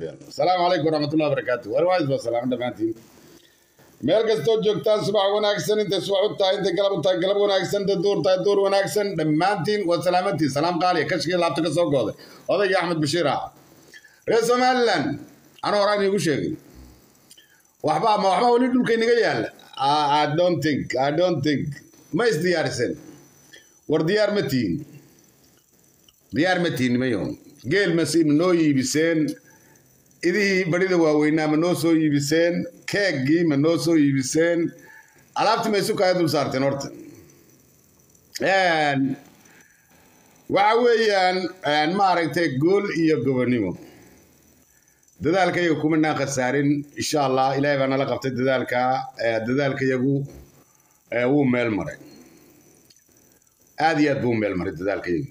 السلام عليكم ورحمة الله وبركاته. والوايد والسلام دمانتين. meel kastoo joogtaan subax wanaagsan inta subax u tahay inta galab u tahay galab wanaagsan inta duur tahay duur wanaagsan dhammaantiin waa salaamantiin salaam qaali kashkii laabta ka soo gooday odayga Axmed Bashiir ah reer Somaliland ana horaan igu sheegay waxba wali dhulka inaga yaala I don't think ma is diyaarsan war diyaar ma tiin mayo geel ma si noo iibiseen idii barida waaweynaa ma noo soo iibiseen keegii ma noo soo iibiseen alaabtii ma isu kala dul saarteen horta waxa weeyaan ma aragtay gool iyo gobonimo dadaalkayga kuma naan khasaarin insha Allah ilaahay baa nala qabtay dadaalkayagu wuu meel maray aad iyo aad buu meel maray dadaalkayagu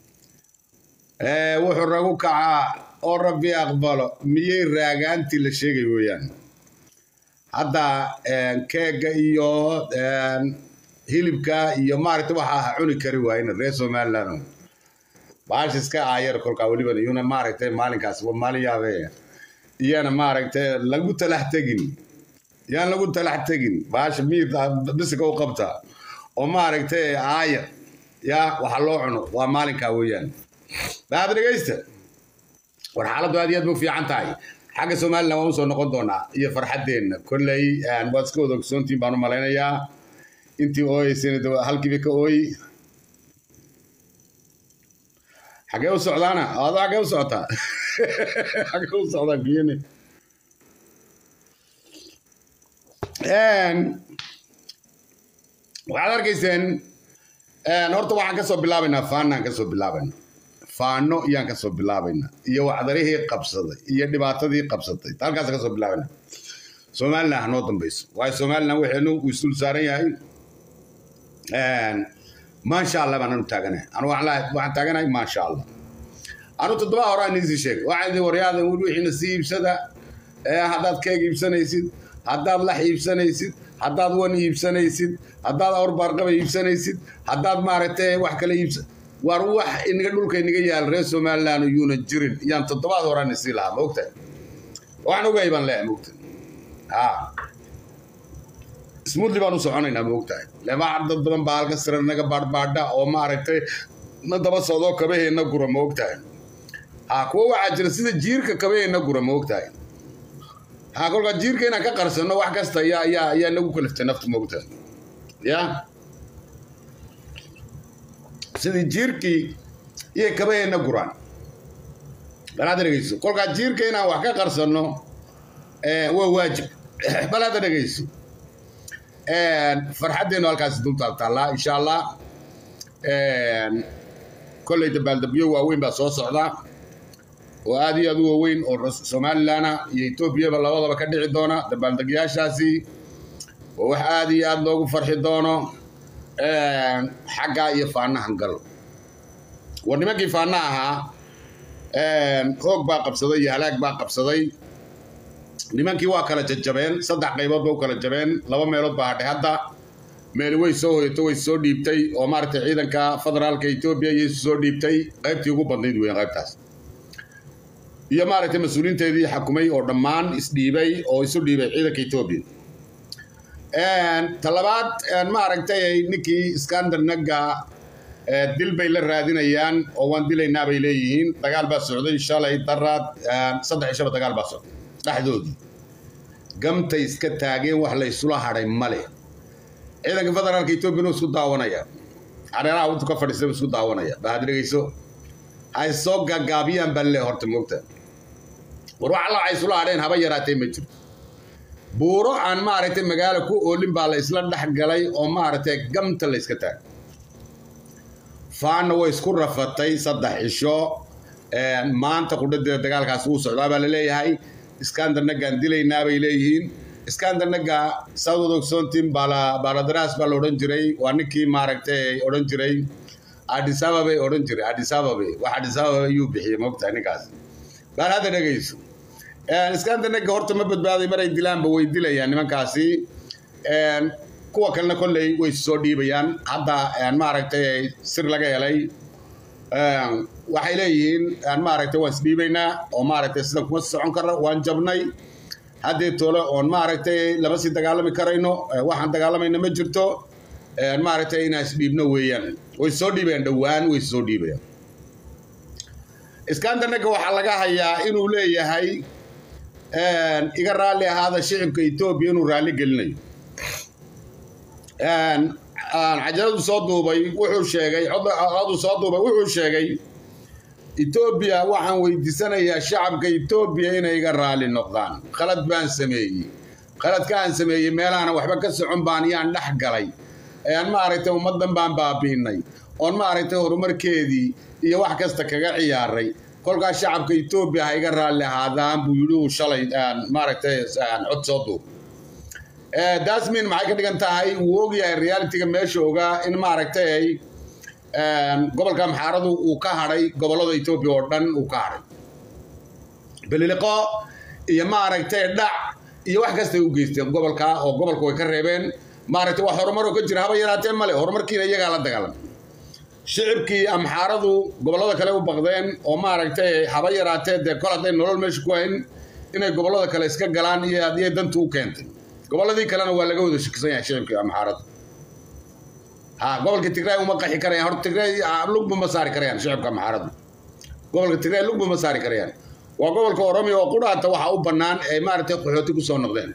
wuxuu ragu kacaa oo rabbi aqbalo miyay raagaantii la sheegay weeyaan hadda keega iyo hilibka iyo maaragtay waxa cuni kari waayeen reer Somaliland baash iska aayar kolka waliba iyuna maaragtay maalinkaas waa maalin yaabay iyana maaragtay lagu talax tagin baash miid biska u qabta oo maaragtay aayar ya waxa loo cuno waa maalinka weeyaan baad dhageysta war xaaladdu aad iyo aad u fiican tahay xagga Soomaaliland waan soo noqon doonaa iyo farxadeena kullay aan waskooda ogsoontiin baan u maleynayaa intii ooyaysan halkii ka ooy xagee u socdaana xagee u socotaa xagee u socdaa biyane waxaad arkayseen horta waxaan ka soo bilaabaynaa faanaan ka soo bilaabaynaa faano iyaan ka soo bilaabayna iyo wacdarihii qabsaday iyo dhibaatadii qabsatay halkaas ka soo bilaabayna Soomaaliland noo dambayso way Soomaaliland waxaanu u isul saaran yahay ma sha Allah baan taaganahay waxaan taaganahay ma sha Allah anu toddoba hore aan idin sheegay waxaan waryaada wixii nasiibsada haddaad keeg iibsanaysid haddaad la iibsanaysid haddaad wan iibsanaysid haddaad awrbaar qaba iibsanaysid haddaad maaragtay wax kale iibsan war wax inaga dhulka inaga yaal reer Somaliland yuuna jirin yaan toddobaad horaan isii lahaa moogtay waxaan ogahay baan leeyahay moogtay smoothly baan u soconaynaa moogtay lama dad badan baa halka sare naga baadbaadha oo maaragtay na daba socdo kabaheena gura moogtay kuwa waxaa jira sida jiirka kabaheena gura moogtay kolka jiirka inaan ka qarsano wax kasta yaa nagu kaliftay nafta moogtay ya sidii jiirkii iyo kabaheena guraan balaad dhageyso kolka jiirka inaan wax ka qarsano waa waajib balaad dhageyso farxadeenu halkaas dul taala insha Allah kulay dabaaldabyo waaweyn baa soo socda oo aad iyo aad u waaweyn oo Somaliland iyo Ethiopia labadaba ka dhici doona dabaaldegyaashaasi oo wax aad iyo aad loogu farxi doono xagga iyo faanahan gal warnimankii faanaha xoog baa qabsaday iyo halaag baa qabsaday nimankii waa kala jajabeen saddex qaybood baa u kala jabeen laba meelood baa hadhay hadda meel way soo hoyto way soo dhiibtay oo maaragtay ciidanka federaalka Ethiopia iyo soo dhiibtay qaybtii ugu badnayd weyn qaybtaas iyo maaragtay mas'uuliyiinteedii xukumay oo dhammaan isdhiibay oo isu dhiibay ciidanka Ethiopia talabaad maaragtay ninkii Iskandar Naga dil bay la raadinayaan oo waan dilaynaa bay leeyihiin dagaal baa socday shalay daraad saddex shaba dagaal baa socday dhaxdoodii gamta iska taageen wax la isula haray male ciidanka federaalka Ethiopia isku daawanaya areeraha uu ka fadhiistay isku daawanaya baad dhageyso ay soo gagaabiyaan balle horta moogta war wax la isula hareen haba yaraatay ma jiro buuro aan maaragtay magaalo ku oolin baa la isla dhaxgalay oo maaragtay gamta la iska taag faana way isku rafatay saddex cisho maanta qudada dagaalkaas uu socdaa baa la leeyahay Iskandar Naga dilaynaa bay leeyihiin Iskandar Naga Saudi Oxontin baladras baa la oran jiray waa ninkii maaragtay oran jiray Addis Ababa oran jiray Addis Ababa yuu bixiyay moogta ninkaas baa hada dhageyso Iskandar Naga horta ma badbaaday maray dilaanba way dilayaan nimankaasi kuwa kalena kolley way soo dhiibayaan hadda maaragtay sir laga helay waxay leeyihiin aan maaragtay waan isdhiibaynaa oo maaragtay sida kuma socon karno waan jabnay haddii tole oon maaragtay lama sii dagaalami karayno waxaan dagaalamayna ma jirto maaragtay inaan isdhiibno weeyaan way soo dhiibayaan dhowaan way soo dhiibayaan iskandarnaga waxaa laga hayaa inuu leeyahay iga raalli ahaada shicibka Ethiopia inuu raalli gelinayo cajaladu soo duubay wuxuu sheegay codadu soo duubay wuxuu sheegay Ethiopia waxaan weydiisanayaa shacabka Ethiopia inay iga raalli noqdaan qalad baan sameeyay qaladkaan sameeyay meelaana waxba ka socon baan yaan dhax galay ma aragtay ummadan baan baabiinay oon ma aragtay horumarkeedii iyo wax kasta kaga ciyaaray kolka shacabka Ethiopia ay iga raalli ahaadaan buu yiri shalay ma aragtay cod soo duubay dasmin maxay ka dhigan tahay uu ogyahay reality-ga meesha ogaa in ma aragtay gobolka Amxaaradu uu ka haray gobolada Ethiopia oo dhan uu ka haray bililiqo iyo ma aragtay dhac iyo wax kasta uu geystay gobolka oo gobolku way ka reebeen ma aragtay wax horumar oo ka jira haba yaraatee male horumarkiina iyaga la dagaalamay shicibkii Amxaaradu gobolada kale u baqdeen oo ma aragtay haba yaraatee de kala haday nolol meesha ku hayn inay gobolada kale iska galaan iyo dantu u keentay goboladii kalena waa laga wada shaqsan yahay shicibka Amxaarada gobolka Tigray uma qaxi karayaan horta Tigray lugba ma saari karayaan shicibka Amxaarada gobolka Tigray lugba ma saari karayaan waa gobolka Oromiya oo qudhaata waxa u banaan ee maaragtay qaxooti ku soo noqdeen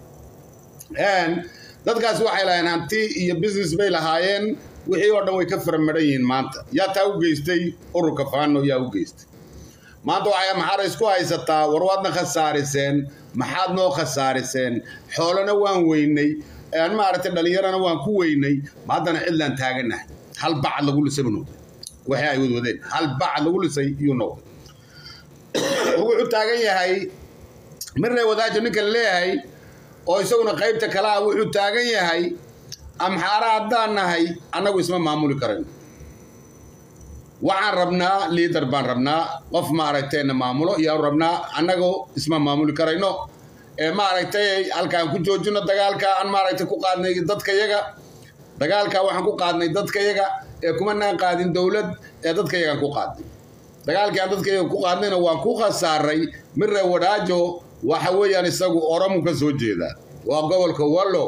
dadkaas waxay lahayn hanti iyo business bay lahaayeen wixii oo dhan way ka farmaran yihiin maanta yaa taa u geystay ururka Faano yaa u geystay maanta waxay Amxaara isku haysataa warwaadna khasaariseen maxaad noo khasaariseen xoolana waan weynay ma aragtay dhalinyarana waan ku weynay maadana cidlaan taaganahay hal bacad lagu lisay noqday waxay ay wadwadeen hal bacad lagu lisay iyo noqday wuxuu taagan yahay marna wadaajo ninka leeyahay oo isaguna qaybta kala wuxuu taagan yahay Amxaara haddaan nahay anagu isma maamuli karayno waxaan rabnaa leader baan rabnaa qof ma aragtayna maamulo iyo rabnaa anagu isma maamuli karayno ma aragtay halkaan ku joojino dagaalka aan ma aragtay ku qaadnay dadka iyaga dagaalka waxaan ku qaadnay dadka iyaga kuma naan qaadin dawlad dadka iyaga ku qaadnay dagaalka dadka iyaga ku qaadnayna waan ku khasaaray mirre wadaajo waxa weeyaan isagu Oromo ka soo jeeda waa gobolka Wallo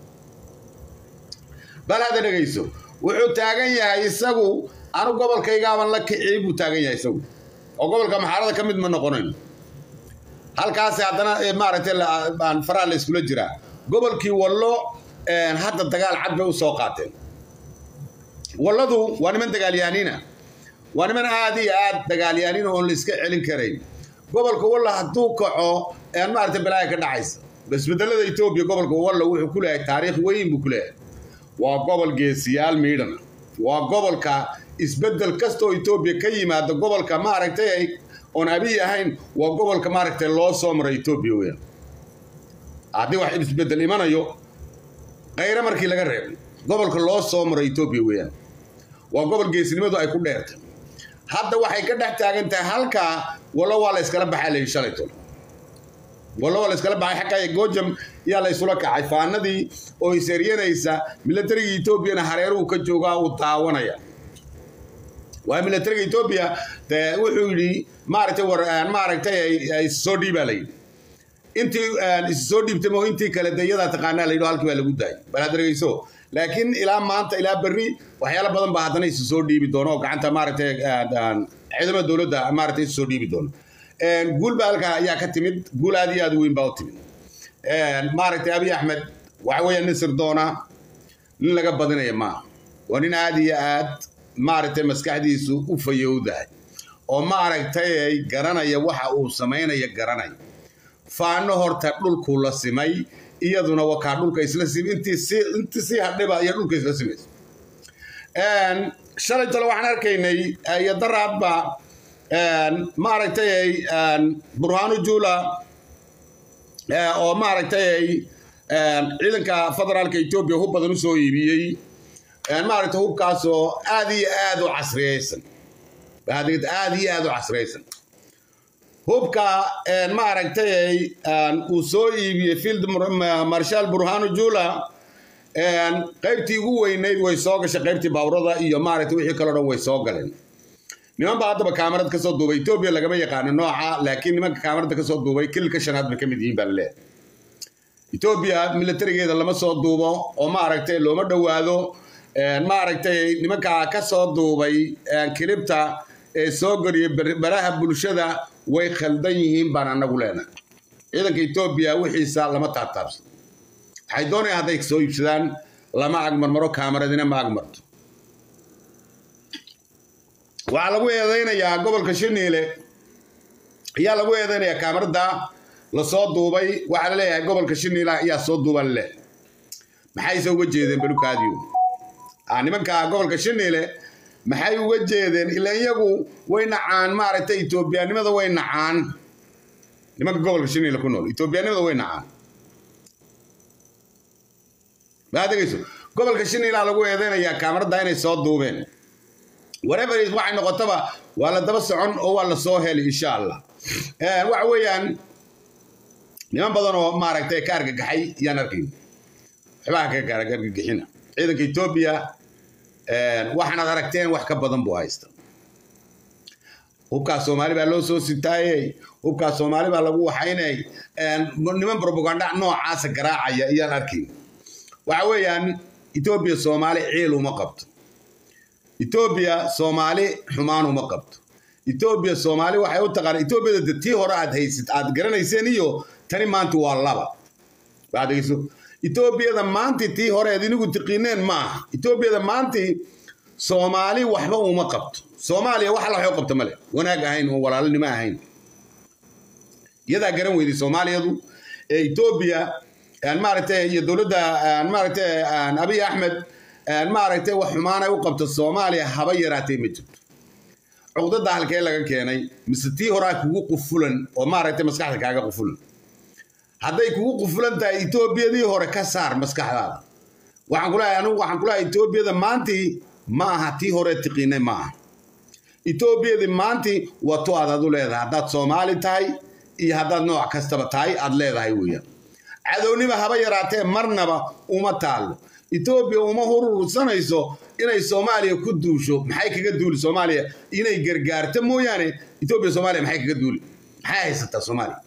balada dhageyso wuxuu taagan yahay isagu anu gobolkayga la kiciyay buu taagan yahay isagu oo gobolka Amxaarada ka mid ma noqonayn halkaas haddana ma aragtay aan faraal isku jira gobolkii Wallo hadda dagaal cad bay u soo qaateen Walladu waa niman dagaalyahanina waa niman aad iyo aad dagaalyahanina oo la iska celin kareyn gobolka Wallo hadduu kaco ma aragtay balaaya ka dhacaysa bas bedelada Ethiopia gobolka Wallo wuxuu ku leeyahay taariikh weyn buu ku leeyahay waa gobol geesiyaal miidhan waa gobolka isbedel kasto Ethiopia ka yimaado gobolka ma aragtay on abi ahayn waa gobolka ma aragtay loo soo maray Ethiopia weeyaan hadii wax isbedel imanayo qayra markii laga reebo gobolka loo soo maray Ethiopia weeyaan waa gobol geesinimadu ay ku dheertay hadda waxay ka dhex taagan tahay halka wala waa la iskala baxay shalayto wala waa la iskala baxay xaqay goojam yaa la isula kacay faanadii oo isariyanaysa militariga Ethiopia hareeruhu ka jooga uu taawanaya waa militariga Ethiopia wuxuu yiri ma aragtay ay soo dhiibalay intii soo dhiibtay oo intii kala dayada taqaanaa leeyahay halkii waa lagu daayay balaadreyso laakiin ilaa maanta ilaa berri waxyaalo badan baa hadana soo dhiibi doono oo gacanta ma aragtay ciidamada dawladda ma aragtay soo dhiibi doono guul baalka ayaa ka timid guul aad iyo aad weyn baa u timid ma aragtay Abiy Ahmed waxa weeyaan nisir doona in laga badinayo ma waa nin aad iyo aad ma aragtay maskaxdiisu u fayowdahay oo ma aragtay garanaya waxa uu sameeynaya garanaya faano horta dhulku la simay iyaduna waa dhulka isla sim intii si hadhiba iyo dhulka isla simay shalay talo waxaan arkaynay ay daraadba ma aragtay Burhanu Jula oo ma aragtay ciidanka federaalka Ethiopia hub badan u soo iibiyay ma aragtay hubkaas oo aad iyo aad u casriyaysan hubka ma aragtay uu soo iibiyay Field Marshal Burhanu Jula qaybtii ugu weynayd way soo gashay qaybtii baawrada iyo ma aragtay wixii kale oo way soo galeen niman baa haddaba kaamarad ka soo duubay Ethiopia lagama yaqaan nooca laakiin nimanka kaamarada ka soo duubay kilka shanaad ba kamid yihiin baa leeyahay Ethiopia militarigeeda lama soo duubo oo ma aragtay looma dhawaado ma aragtay nimanka ka soo duubay kilibta ee soo goriyay baraha bulshada way khaldan yihiin baan anagu leenahay ciidanka Ethiopia wixiisa lama taabtaabsan waxay doonayaan hadday soo iibsadaan lama agmarmaro kaameradina ma agmarto waxa lagu eedeynayaa gobolka Shiniile ayaa lagu eedeynayaa kaamerada la soo duubay waxa la leeyahay gobolka Shiniile ayaa soo duuban leh maxay soo uga jeedeen balukaadiyo nimanka gobolka Shiniile maxay uga jeedeen ilaa iyagu way nacaan ma aragtay Ethiopia-nimada way nacaan nimanka gobolka Shiniile ku nool Ethiopia-nimada way nacaan baadagayso gobolka Shiniile lagu eedeynayaa kaamerada inay soo duubeen whatever is waxay noqotaba waa la daba socon oo waa la soo heli insha Allah waxa weeyaan niman badan oo ma aragtay ka argagaxay yaan arkin waxba ka argagaxina ciidanka Ethiopia waxaan aragteen wax ka badan buu haysta hubka Soomaali baa loo soo sitaayay hubka Soomaali baa lagu waxaynay niman propaganda noocaas garaacaya yaan arkin waxa weeyaan Ethiopia Soomaali ciil uma qabto Ethiopia Soomaali xumaan uma qabto Ethiopia Soomaali waxay u taqaan Ethiopia dadtii hore aad haysid aad garanayseen iyo tani maanta waa laba baadayso Ethiopia maanta tii hore idinku tiqiineen ma Ethiopia maanta Soomaali waxba uma qabto Soomaaliya wax la qabto male wanaag ahayn oo walaalnimo ahayn yada garan weydii Soomaaliyadu Ethiopia aan maaragtay iyo dawladda aan maaragtay Abiy Ahmed ما رأيته وحمانة وقبت الصومالي هبا يراتي مجد عقدة halkee laga keenay mistii hore kugu qufulan oo ma ra'ayte maskaxda kaaga qufulan haday kugu qufulan tahay Ethiopia-dii hore ka saar maskaxdaada waxaan kula Ethiopia-da maantii ma aha tii hore tiqiinay ma aha Ethiopia-da maantii waa to aad u leedahay hadaad Soomaali tahay iyo hadaad nooc kastaba tahay aad leedahay weeyaan cadownima haba yaraatee marnaba uma taalo Ethiopia uma horursanayso inay Soomaaliya ku duusho maxay kaga duuli Soomaaliya inay gargaarto mooyaane Ethiopia Soomaaliya maxay kaga duuli maxay haysata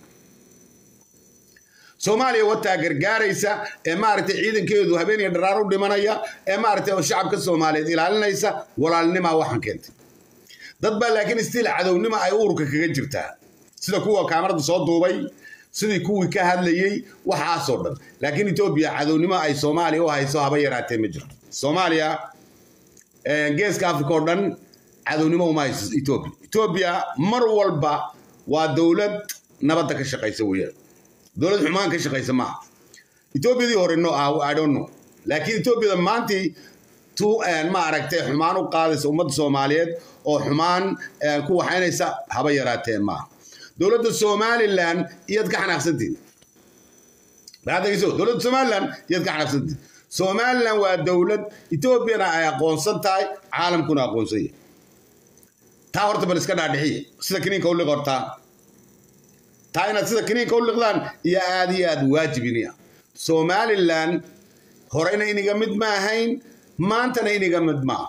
Soomaaliya wata gargaaraysa ee maaragtay ciidankeedu habeenii dharaar u dhimanaya ee maaragtay oo shacabka Soomaaliyeed ilaalinaysa walaalnimo waxan keentay dad baa laakiin istiil cadownimo ay ururka kaga jirtaa sida kuwa kaamarada soo duubay sidii kuwii ka hadlayay waxa soo dhan laakiin Ethiopia cadownimo ay Soomaaliya u hayso haba yaraatee ma jiro Soomaaliya geeska Afrika oo dhan cadownimo uma hayso Ethiopia mar walba waa dawlad nabad ka shaqeysa weeyaan dawlad xumaan ka shaqeysa ma Ethiopia-dii hore no I don't know laakiin Ethiopia maantii ma aragtay xumaan u qaadaysa ummadda Soomaaliyeed oo xumaan ku waxaynaysa haba yaraatee ma dawladda Somaliland iyad ka xanaaqsantiin baadayso dawladda Somaliland iyad ka xanaaqsantiin Somaliland waa dawlad Ethiopia ay aqoonsan tahay caalamkuna aqoonsay taa horta bal iska dhaadhixiye sida kiniinka u liqorta taa inaad sida kiniinka u liqdaan iyo aad waajibiniya Somaliland horeyna iniga mid ma ahayn maantana iniga mid ma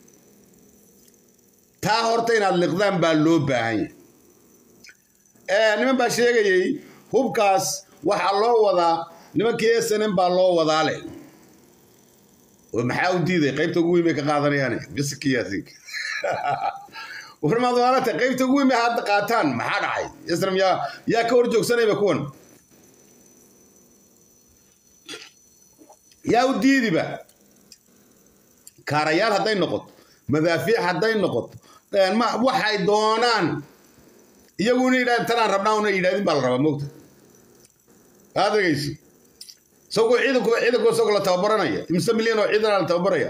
taa horta inaad liqdaan baa loo baahan yahay niman baa sheegayay hubkaas waxa loo wadaa nimankii SNM baa loo wadaa leh maxaa u diiday qaybta ugu weyn ka qaadanayaan biskiyaasi warmaad waalata qaybta ugu weyn hadda qaataan maxaa dhacay SNM yaa ka hor joogsanayba kuwan yaa u diidiba kaarayaal haday noqoto madaafiic haday noqoto ma waxay doonaan iyaguna ilaa tan rabnaa una yiraadin bal raba moogta aadagaysi soo ciidanku soo la tababaranaya imsa milyan oo ciidan la tababaraya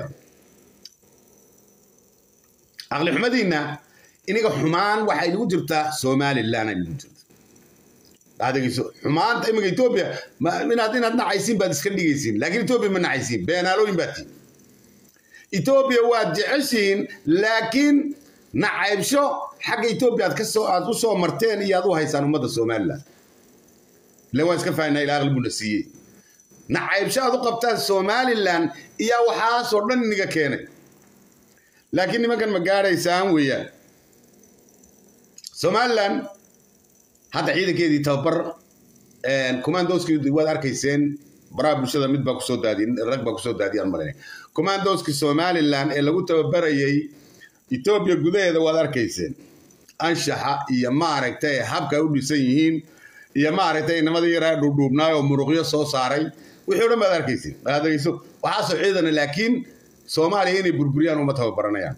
aqli xumadina iniga xumaan waxay ugu jirtaa Somaliland ay ugu jirtaa aadagayso xumaanta imiga Ethiopia inaad nacaysiin baad iska dhigaysiin laakiin Ethiopia ma nacaysiin beenaalooyin baad Ethiopia waa jeceshiin laakiin nacaybsho xagga Ethiopia aad u soo marteen iyo aad u haysaan ummadda Somaliland leeyahay iska faayna ilaa qalbu nasiye nacaybsho aad u qabtaan Somaliland iyo waxa soo dhan niga keenay laakiin nimankan ma gaaraysaan weeyaan somaliland hadda ciidankeedii tababar commandoskii waad arkayseen baraha bulshada mid baa kusoo daadiyay rag baa kusoo daadiyay maray commandoskii somaliland ee lagu tababarayay Ethiopia gudaheeda waad arkayseen anshaxa iyo maaragtay habka u dhisan yihiin iyo maaragtay nimadii yaraa dhudhuubnaay oo muruqyo soo saaray wixii dhan baad arkayseen baadayso waxa soo ciidan laakiin Soomaaliya inay burburiyaan uma tababaranayaan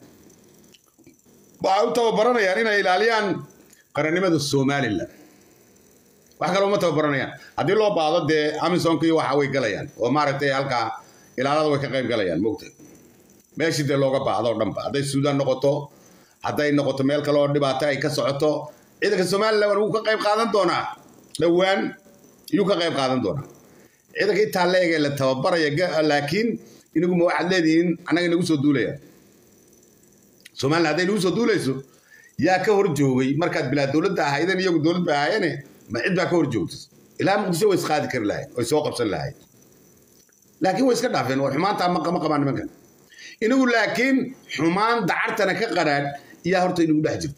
waxa uu tababaranayaan inay ilaaliyaan qarannimada Somaliland wax kale uma tababaranayaan haddii loo baado dee Amisom-ka iyo waxa way galayaan oo maaragtay halka ilaalada way ka qayb galayaan moogtay meeshii dee looga baado dhanba hadday Suudaan noqoto hadday noqoto meel kale oo dhibaato ay ka socoto ciidanka Somaliland uu ka qayb qaadan doonaa dhawaan iyuu ka qayb qaadan doonaa ciidanka inta leeyahay la tababaraya laakiin inagu ma waxaad leedihiin anaga inagu soo duulaya Somaliland hadday inagu soo duulayso yaa ka hor joogay markaad bilaa dawladda ahaydan iyagu dawladda ahayeen ma cid baa ka hor joogtay ilaa Muqdisho way isqaadi kari lahayd oo soo qabsan lahayd laakiin way iska dhaafeen oo xumaanta ma qabaan nimankan inagu laakiin xumaan dacartana ka qaraad yaa horta inagu dhex jirta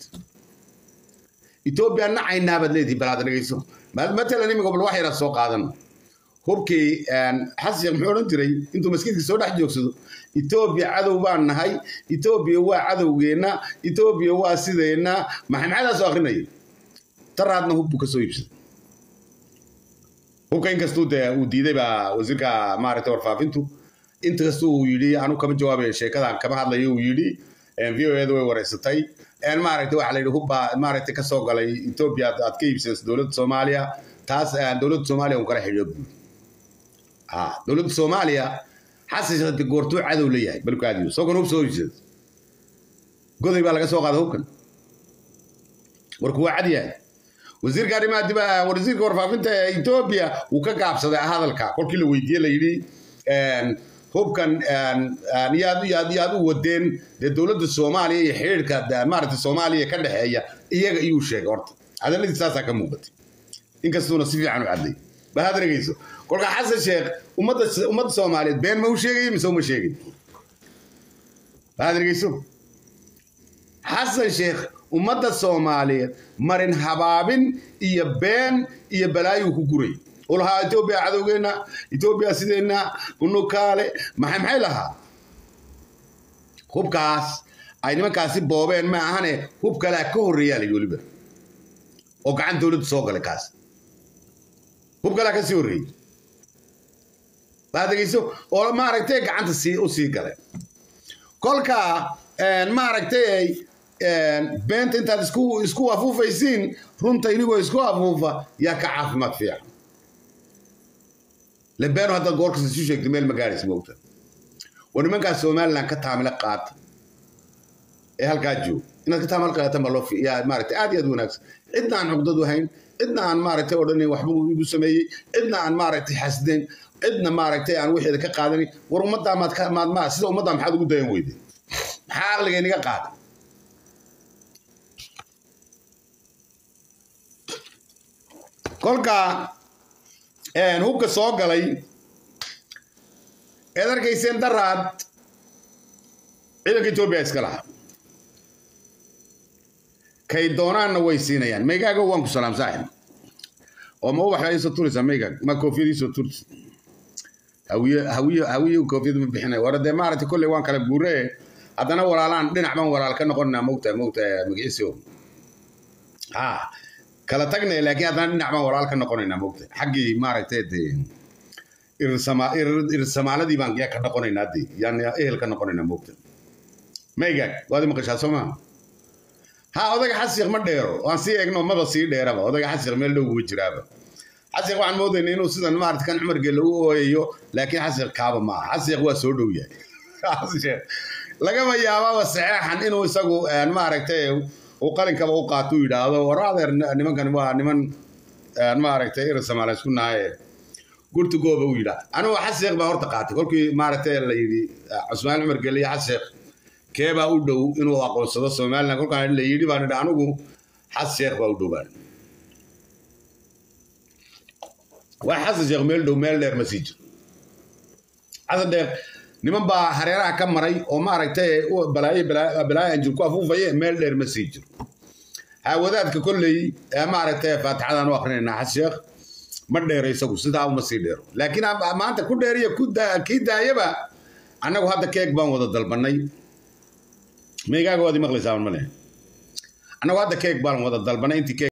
Ethiopia nacayna bad leedii balaad dhageyso matalan imiga bal wax yar soo qaadan hubkii xasiiq muxuu oran jiray intuu maskiinka soo dhex joogsado Ethiopia cadow baan nahay Ethiopia waa cadowgeena Ethiopia waa sideena maxay soo akhrinay taraadna hubku ka soo iibsaday hubka inkastoo uu diiday baa wasiirka maaragtay warfaafintu inta kastuu yidhi anu kama jawaabay sheekada kama hadlayo uu yidhi VOA-da way wareysatay maaragtay waxa la yidhi hubba maaragtay ka soo galay Ethiopia aad ka iibsatay dawladda Soomaaliya taas dawladda Soomaaliya uu kala xiriyo dawladda Soomaaliya xasiisada goortuu cadow leeyahay balkaadiyo soo kan hub soo iibsatay goday baa laga soo qaaday hubkan warku waa cad yahay wasiirka arrimaha dibadda wasiirka warfaafinta Ethiopia uu ka gaabsaday hadalka kolkii la weydiiyay la yidhi hubkan yaad u wadeen dawladda Soomaaliya iyo xiriirka maaragtay Soomaaliya ka dhaxeeya iyaga ayuu sheegay horta hadaladiisa ka muuqatay inkastoo si fiican u caday baad dhageyso kolka Xasan Sheekh ummadda Soomaaliyeed been ma u sheegay mise uma sheegay baad dhageyso Xasan Sheekh ummadda Soomaaliyeed marin habaabin iyo been iyo balaayo ku guray ولها إثيوبيا عدونا إثيوبيا سيدنا ونكالة maxay lahaa hubkaas ay nimankaasi boobeen ma ahane hub kale ka horeeyay waliba oo gacan dawladda soo galay kaas hub kale ka sii horeeyay baadageyso oo maaragtay gacanta u sii galay kolka maaragtay beenta intaad isku afuufaysiin runta inagoo isku afuufa yaa ka caafimaad fiican لبنان هذا الجورك سيشوف احتمال مجالس موته ونمنك الصومال كتعمل قات إيه هالكاجو إنك كتعمل قات مالو في يا مارت عادي أدونك إدنا عن عقدة وهين إدنا عن مارت أردني وحبوب بسمية إدنا عن مارت حسدين إدنا مارت عن واحد كقادني ورمضة ما سيد ومضة محد قدام ويدي حال يعني قاد كلك hubka soo galay eedarkaysan daraad ciidanka Ethiopia iska lahaa kay doonaanna way siinayaan meegaaga waan ku salaam saaxib oo ma wax ay soo turisa meegaag ma koofiyadiisa soo turisa hawiye koofiyada ma bixinay warade maaragtay kulli waan kala buuree haddana walaalaan dhinac baan walaal ka noqonnaa moogta magaciisa kala tagnay laakiin haddana dhinac baan walaal ka noqonaynaa moogta xaggii maaragtay irsamaaladii baan yaa ka noqonaynaa dee yaan ehel ka noqonaynaa moogta meegaag waad maqashaa soo maaha ha odaga xasiiq ma dheero waan sii eegno maba sii dheeraba odaga xasiiq meel dhow ugu jiraaba xasiiq waxaan moodaynaa inuu sidan maaragtay kan Cumar Gelle u ooyayo laakiin xasiiq kaaba ma aha xasiiq waa soo dhow yahay lagama yaababa saxeexan inuu isagu maaragtay وقالن كبا وقاتو يداهدو ورادر nimankan waa niman maaragtay Soomaaliya isku nahay gurtu gooba u yiraahdo anu xasiiq ba horta qaatay kolkii maaragtay la yiri Cusmaan Cumar Gelle xasiiq keeba u dhow inuu aqoonsado Soomaaliya kolkaan la yiri baan anigu xasiiq ba u dhowaan waa xasiiq meel dhow meel dheer message hada niman baa hareeraha ka maray oo maaragtay balaayo anjir ku afuufay meel dheer message wadaadka kulley ma aragtay faatixadan u akhrinaynaa xasheekh ma dheero isagu sidaa uma sii dheero laakiin maanta ku dheeriya kii daayaba annagu hadda keeg baan wada dalbanay meegaaga waad maqlaysaan male annagu hadda keeg baan wada dalbanay intii